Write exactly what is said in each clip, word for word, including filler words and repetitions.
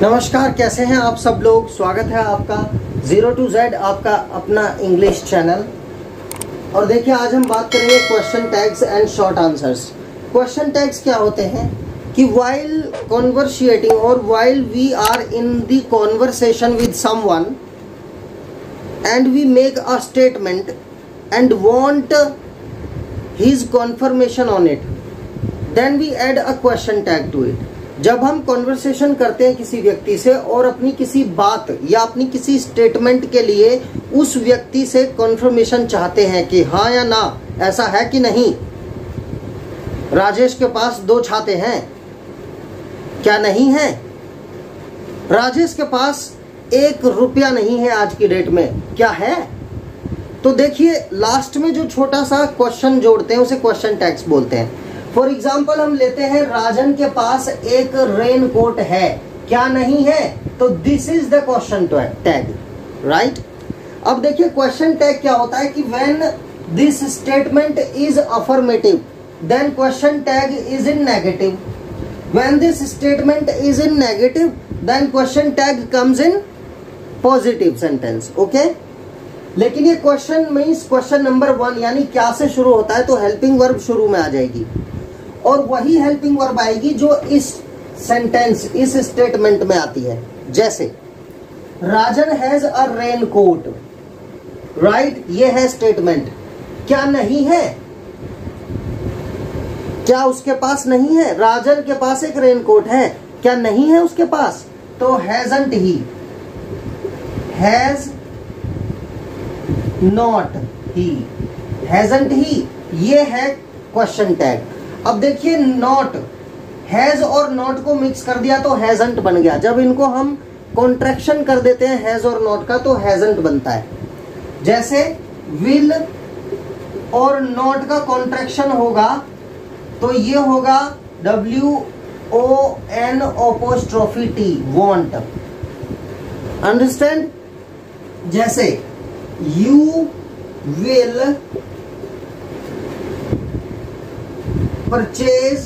नमस्कार, कैसे हैं आप सब लोग। स्वागत है आपका जीरो टू जेड आपका अपना इंग्लिश चैनल। और देखिए, आज हम बात करेंगे question tags and short answers. Question tags क्या होते हैं कि वाइल कॉन्वर्शिएटिंग और while we are in the conversation with someone and we make a statement and want his confirmation on it, then we add a question tag to it. जब हम conversation करते हैं किसी व्यक्ति से और अपनी किसी बात या अपनी किसी स्टेटमेंट के लिए उस व्यक्ति से कॉन्फर्मेशन चाहते हैं कि हाँ या ना, ऐसा है कि नहीं, राजेश के पास दो छाते हैं, क्या नहीं है, राजेश के पास एक रुपया नहीं है आज की डेट में, क्या है। तो देखिए, लास्ट में जो छोटा सा क्वेश्चन जोड़ते हैं उसे क्वेश्चन टैग्स बोलते हैं। फॉर एग्जाम्पल हम लेते हैं, राजन के पास एक रेन कोट है, क्या नहीं है, तो this is the question tag, right. अब देखिए, क्वेश्चन टैग क्या होता है कि when this statement is affirmative then question tag is in negative, when this statement is in negative then question tag comes in positive sentence, okay. लेकिन ये question means question number one यानी क्या से शुरू होता है, तो हेल्पिंग वर्ब शुरू में आ जाएगी और वही हेल्पिंग वर्ब आएगी जो इस सेंटेंस इस स्टेटमेंट में आती है। जैसे Rajan has a rain coat, right, ये है स्टेटमेंट। क्या नहीं है, क्या उसके पास नहीं है, राजन के पास एक रेन कोट है, क्या नहीं है उसके पास, तो hasn't he, has not he, hasn't he, ये है क्वेश्चन टैग। अब देखिए, नॉट, हैज और नॉट को मिक्स कर दिया तो हैजंट बन गया। जब इनको हम कॉन्ट्रैक्शन कर देते हैं हैज और नॉट का तो हैजंट बनता है। जैसे विल और नॉट का कॉन्ट्रैक्शन होगा तो ये होगा W O N apostrophe T, won't, understand. जैसे you will purchase,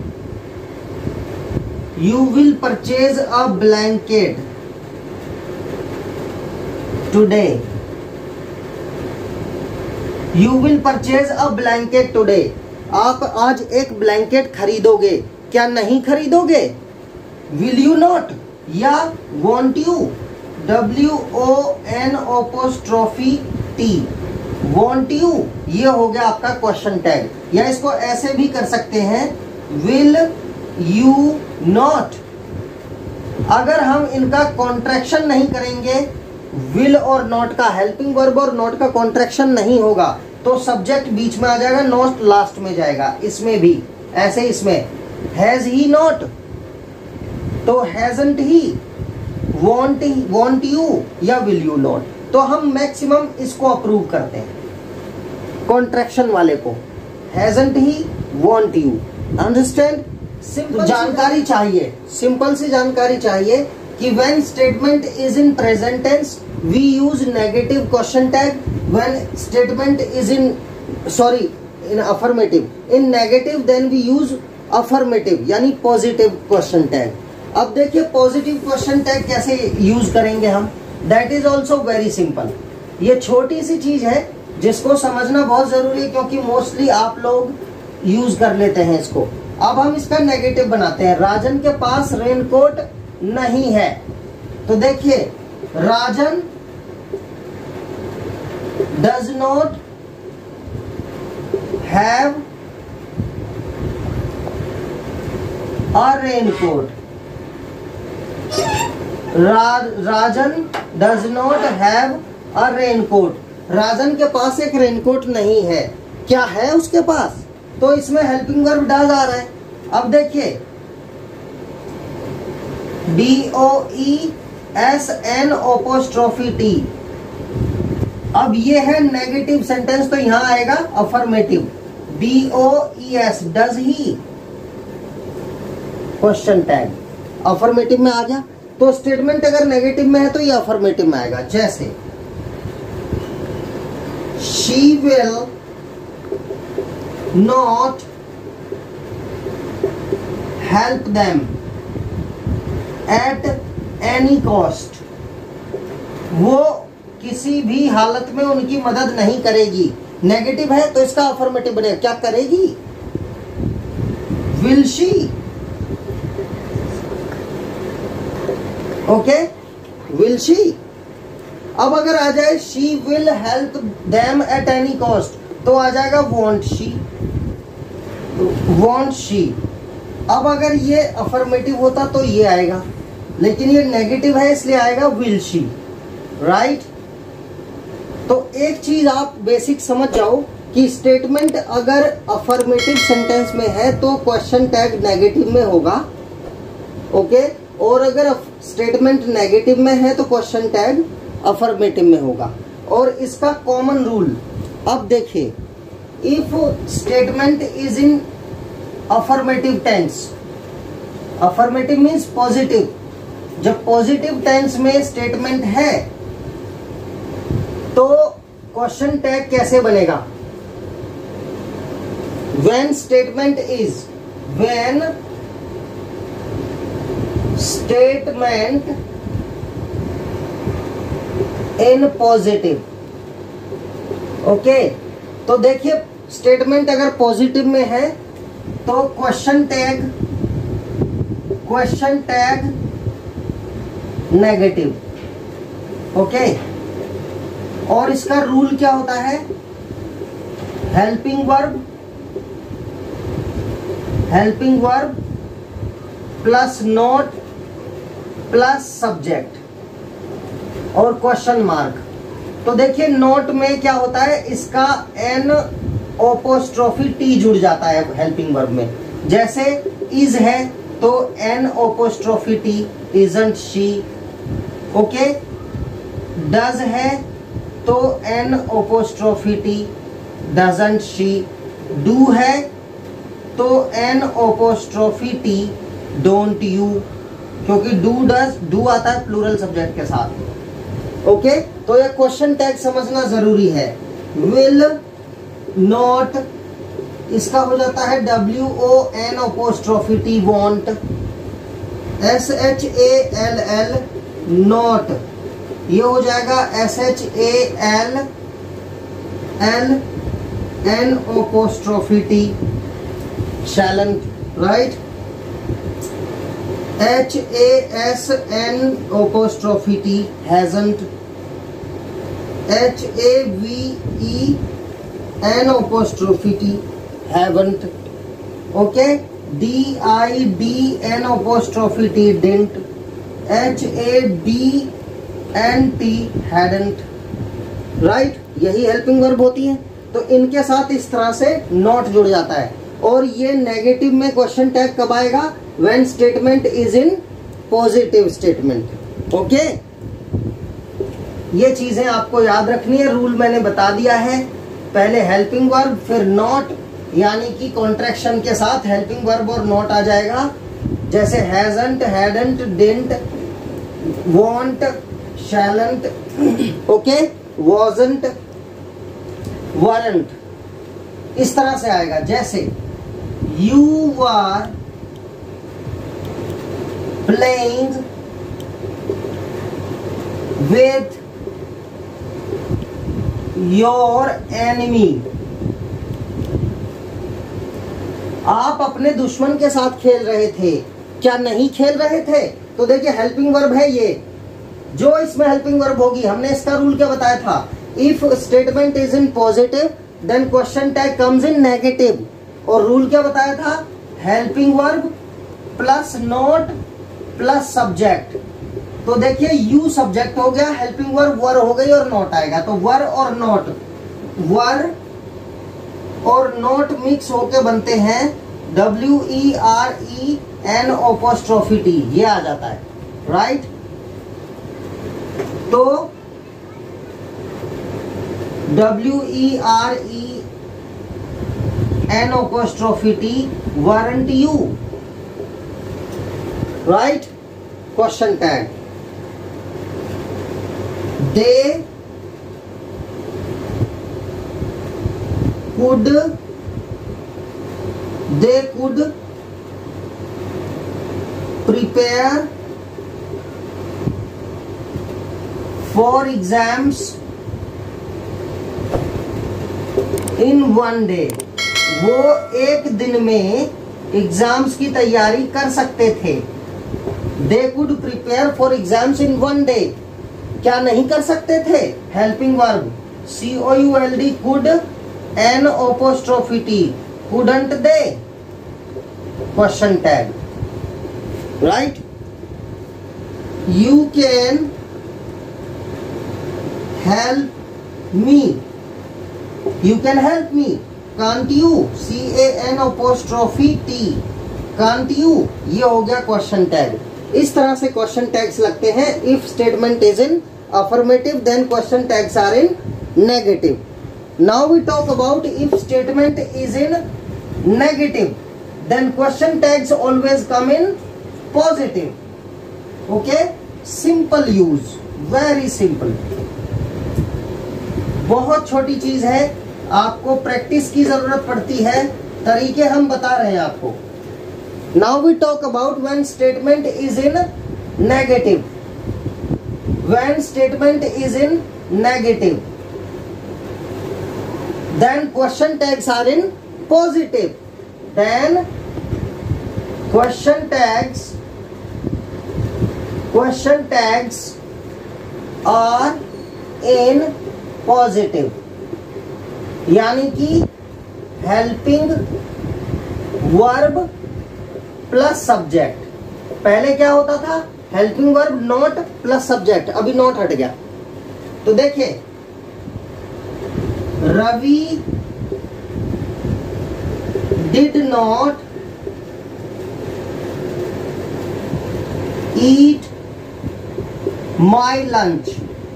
you will purchase a blanket today, you will purchase a blanket today, आप आज एक ब्लैंकेट खरीदोगे, क्या नहीं खरीदोगे, will you not या want you, W O N apostrophe T, want you, ये हो गया आपका क्वेश्चन टैग। या इसको ऐसे भी कर सकते हैं, will you not। अगर हम इनका कॉन्ट्रैक्शन नहीं करेंगे, will और not का हेल्पिंग वर्ब और not का कॉन्ट्रैक्शन नहीं होगा तो सब्जेक्ट बीच में आ जाएगा, not लास्ट में जाएगा। इसमें भी ऐसे, इसमें has he not तो hasn't he, want want you या will you not। तो हम मैक्सिमम इसको अप्रूव करते हैं, कॉन्ट्रैक्शन वाले को, hasn't he, want you, understand. Simple जानकारी चाहिए, सिंपल सी जानकारी चाहिए कि when statement is in present tense we use negative question tag, when statement is in sorry in affirmative, in negative then we use affirmative यानी positive question tag। अब देखिए, positive question tag कैसे use करेंगे हम, that is also very simple. ये छोटी सी चीज है जिसको समझना बहुत जरूरी है क्योंकि मोस्टली आप लोग यूज कर लेते हैं इसको। अब हम इसका नेगेटिव बनाते हैं, राजन के पास रेनकोट नहीं है, तो देखिए Rajan does not have a raincoat, Rajan does not have a raincoat, Rajan के पास एक रेनकोट नहीं है, क्या है उसके पास, तो इसमें हेल्पिंग वर्ब डज आ रहा है। अब देखिए, D O E S N apostrophe T, अब ये है नेगेटिव सेंटेंस तो यहां आएगा affirmative, D O E S, does he, question tag affirmative में आ गया। तो स्टेटमेंट अगर नेगेटिव में है तो ये अफर्मेटिव में आएगा। जैसे she will not help them at any cost, वो किसी भी हालत में उनकी मदद नहीं करेगी। नेगेटिव है तो इसका अफर्मेटिव बनेगा, क्या करेगी, will she, okay, will she. अब अगर आ जाए she will help them at any cost, तो आ जाएगा वॉन्ट शी, वॉन्ट शी। अब अगर ये अफर्मेटिव होता तो ये आएगा, लेकिन ये नेगेटिव है इसलिए आएगा विल शी, राइट। तो एक चीज आप बेसिक समझ जाओ कि स्टेटमेंट अगर अफर्मेटिव सेंटेंस में है तो क्वेश्चन टैग नेगेटिव में होगा, ओके, और अगर स्टेटमेंट नेगेटिव में है तो क्वेश्चन टैग अफर्मेटिव में होगा। और इसका कॉमन रूल अब देखिए, if statement is in affirmative tense, affirmative means positive, जब पॉजिटिव टेंस में स्टेटमेंट है तो क्वेश्चन टैग कैसे बनेगा, when statement is, when statement in positive, okay. तो देखिए स्टेटमेंट अगर पॉजिटिव में है तो question tag, question tag negative, okay. और इसका रूल क्या होता है, helping verb, helping verb plus not plus subject और क्वेश्चन मार्क। तो देखिए नोट में क्या होता है, इसका एन ओपोस्ट्रोफी टी जुड़ जाता है हेल्पिंग वर्ब में। जैसे इज है तो N apostrophe T, isn't she, okay. Does है तो N apostrophe T, doesn't she. Do है तो N apostrophe T, don't you, क्योंकि डू डज, डू आता है प्लूरल सब्जेक्ट के साथ, ओके। तो ये क्वेश्चन टैग समझना जरूरी है। विल नॉट, इसका हो जाता है W O N apostrophe T, won't, S H A L L, not, ये हो जाएगा S H A L L N apostrophe T, शैलन, right. H A S N apostrophe T, hasn't, H A V E N apostrophe T, haven't, okay. D I D N apostrophe T, didn't, H A D N T, hadn't, right. यही helping verb होती है। तो इनके साथ इस तरह से not जुड़ जाता है। और ये नेगेटिव में क्वेश्चन टैग कब आएगा, when statement is in positive statement, okay. ये चीजें आपको याद रखनी है, रूल मैंने बता दिया है। पहले हेल्पिंग वर्ब, फिर नॉट, यानी कि कॉन्ट्रैक्शन के साथ हेल्पिंग वर्ब और नॉट आ जाएगा। जैसे hasn't, hadn't, didn't, won't, shan't, okay, wasn't, weren't, इस तरह से आएगा। जैसे you are playing with your enemy, आप अपने दुश्मन के साथ खेल रहे थे, क्या नहीं खेल रहे थे? तो देखिए हेल्पिंग वर्ब है ये, जो इसमें हेल्पिंग वर्ब होगी। हमने इसका रूल क्या बताया था, if statement is in positive then question tag comes in negative. और रूल क्या बताया था, helping verb plus not plus subject. तो देखिए यू सब्जेक्ट हो गया, हेल्पिंग वर्ब वर हो गई और नोट आएगा। तो वर और नोट, वर और नोट मिक्स होके बनते हैं W E R E N apostrophe T, ये आ जाता है, राइट। तो W E R E N apostrophe T, weren't you, right. Question tag, they could, they could prepare for exams in one day, वो एक दिन में एग्जाम्स की तैयारी कर सकते थे। They could prepare for exams in one day, क्या नहीं कर सकते थे? Helping verb C O U L D, could N apostrophe T, couldn't they, question tag, right. You can help me, you can help me, can't you, C A N apostrophe T, can't you, ये हो गया question tag. इस तरह से question tags लगते हैं। If statement is in affirmative, then question tags are in negative. Now we talk about if statement is in negative, then question tags always come in positive. Okay, simple use, very simple, बहुत छोटी चीज है, आपको practice की जरूरत पड़ती है, तरीके हम बता रहे हैं आपको। Now we talk about when statement is in negative. When statement is in negative, then question tags are in positive. Then question tags question tags are in positive, यानी कि helping verb plus subject। पहले क्या होता था? Helping verb not plus subject, अभी not हट गया। तो देखिए, Ravi did not eat my lunch,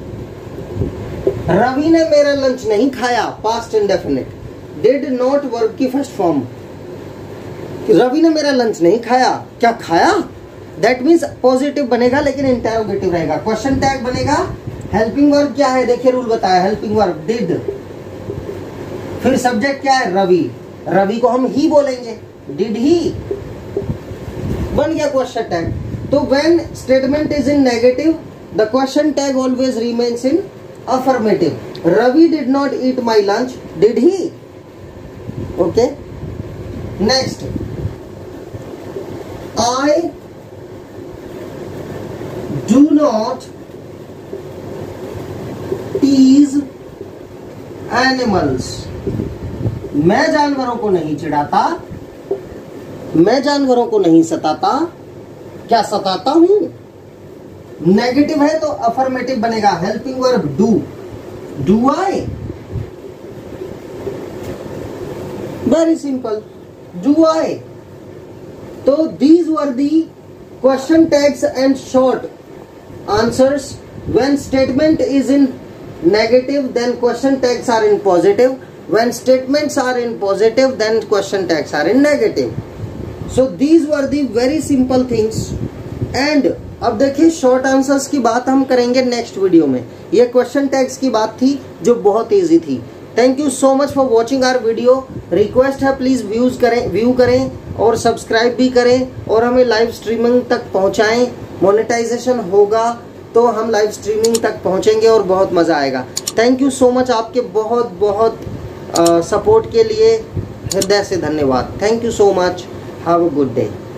Ravi ने मेरा लंच नहीं खाया, past indefinite. Did not verb की फर्स्ट फॉर्म, रवि ने मेरा लंच नहीं खाया, क्या खाया? दैट मीन्स पॉजिटिव बनेगा लेकिन इंटेरोगेटिव रहेगा। क्वेश्चन टैग बनेगा, हेल्पिंग वर्ब क्या है? देखिए रूल बताया, हेल्पिंग वर्ब डिड, फिर सब्जेक्ट क्या है? रवि, रवि को हम ही बोलेंगे, डिड ही, बन गया क्वेश्चन टैग। तो when statement is in negative, the question tag always remains in affirmative. Ravi did not eat my lunch, did he? Okay, next, I do not tease animals, मैं जानवरों को नहीं चिढ़ाता, मैं जानवरों को नहीं सताता, क्या सताता हूं? नेगेटिव है तो अफर्मेटिव बनेगा, helping verb do, do I, very simple, do I. तो these were the question tags and short answers. When statement is in negative, then question tags are in positive. When statements are in positive, then question tags are in negative. So these were the very simple things. And अब देखिए short answers की बात हम करेंगे next video में। ये question tags की बात थी जो बहुत इजी थी। Thank you so much for watching our video. Request है प्लीज व्यूज करें, व्यू करें और सब्सक्राइब भी करें और हमें लाइव स्ट्रीमिंग तक पहुंचाएं। मोनेटाइजेशन होगा तो हम लाइव स्ट्रीमिंग तक पहुंचेंगे और बहुत मजा आएगा। थैंक यू सो मच, आपके बहुत बहुत सपोर्ट के लिए हृदय से धन्यवाद। Thank you so much, have a good day.